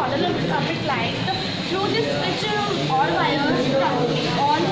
model of it like through this switch all wires all